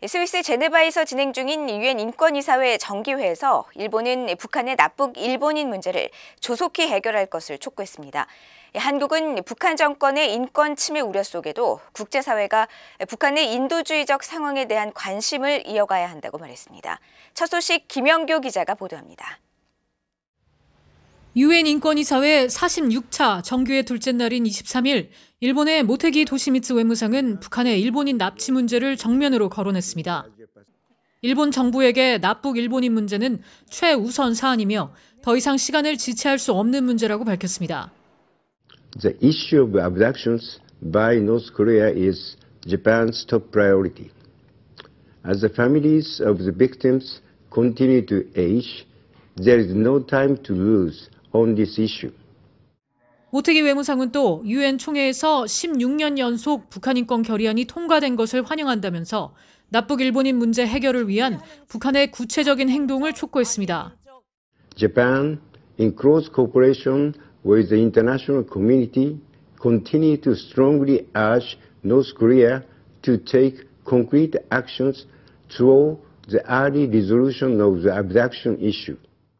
스위스 제네바에서 진행 중인 유엔 인권이사회 정기회에서 일본은 북한의 납북 일본인 문제를 조속히 해결할 것을 촉구했습니다. 한국은 북한 정권의 인권 침해 우려 속에도 국제사회가 북한의 인도주의적 상황에 대한 관심을 이어가야 한다고 말했습니다. 첫 소식 김영교 기자가 보도합니다. 유엔 인권이사회 46차 정기회 둘째 날인 23일 일본의 모테기 도시미츠 외무상은 북한의 일본인 납치 문제를 정면으로 거론했습니다. 일본 정부에게 납북 일본인 문제는 최우선 사안이며 더 이상 시간을 지체할 수 없는 문제라고 밝혔습니다. The issue of abductions by North Korea is Japan's top priority. As the families of the victims continue to age, there is no time to lose on this issue. 모테기 외무상은 또 유엔 총회에서 16년 연속 북한 인권 결의안이 통과된 것을 환영한다면서 납북 일본인 문제 해결을 위한 북한의 구체적인 행동을 촉구했습니다. Japan, in close cooperation with the international community, continue to strongly urge North Korea to take concrete actions toward the early resolution of the abduction issue.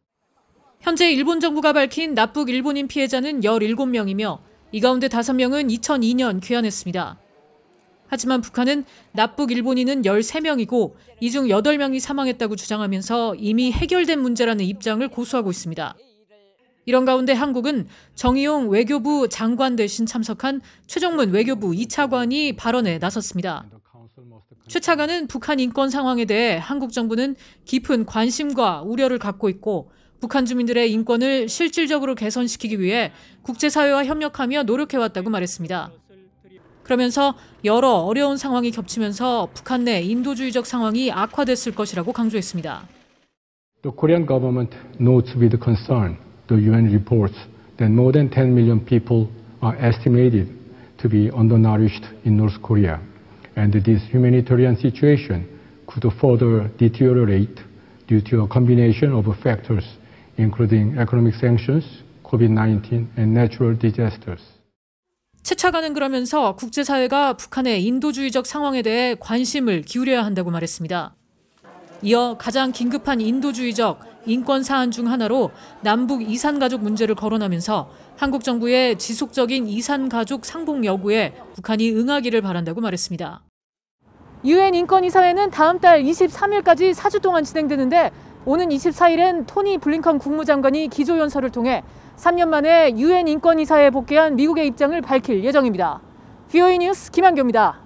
현재 일본 정부가 밝힌 납북 일본인 피해자는 17명이며 이 가운데 5명은 2002년 귀환했습니다. 하지만 북한은 납북 일본인은 13명이고 이 중 8명이 사망했다고 주장하면서 이미 해결된 문제라는 입장을 고수하고 있습니다. 이런 가운데 한국은 정의용 외교부 장관 대신 참석한 최종문 외교부 2차관이 발언에 나섰습니다. 최 차관은 북한 인권 상황에 대해 한국 정부는 깊은 관심과 우려를 갖고 있고 북한 주민들의 인권을 실질적으로 개선시키기 위해 국제사회와 협력하며 노력해왔다고 말했습니다. 그러면서 여러 어려운 상황이 겹치면서 북한 내 인도주의적 상황이 악화됐을 것이라고 강조했습니다. The Korean government notes with concern the UN reports that more than 10 million people are estimated to be undernourished in North Korea, and this humanitarian situation could further deteriorate due to a combination of factors, including economic sanctions, COVID-19, and natural disasters. 최 차관은 그러면서 국제사회가 북한의 인도주의적 상황에 대해 관심을 기울여야 한다고 말했습니다. 이어 가장 긴급한 인도주의적 인권 사안 중 하나로 남북 이산가족 문제를 거론하면서 한국 정부의 지속적인 이산가족 상봉 여부에 북한이 응하기를 바란다고 말했습니다. 유엔 인권이사회는 다음 달 23일까지 4주 동안 진행되는데 오는 24일엔 토니 블링컨 국무장관이 기조연설을 통해 3년 만에 유엔 인권이사회에 복귀한 미국의 입장을 밝힐 예정입니다. VOA 뉴스 김한교입니다.